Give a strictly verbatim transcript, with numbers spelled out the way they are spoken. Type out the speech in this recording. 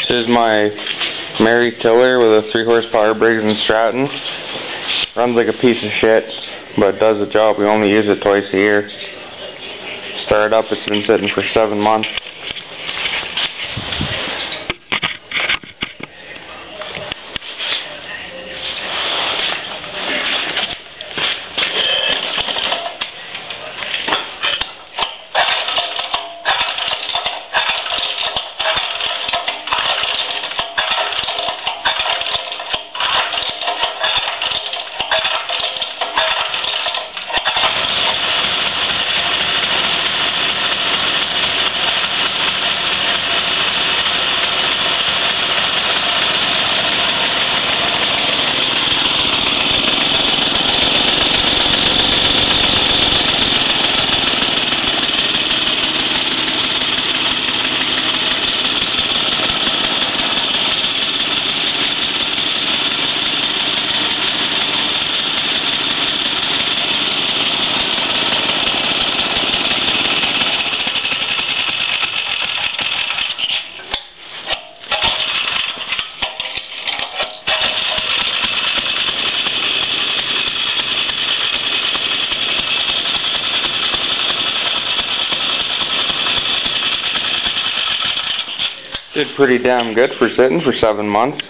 Here's my Mary tiller with a three horsepower Briggs and Stratton. Runs like a piece of shit, but does the job. We only use it twice a year. Started up, it's been sitting for seven months. Did pretty damn good for sitting for seven months.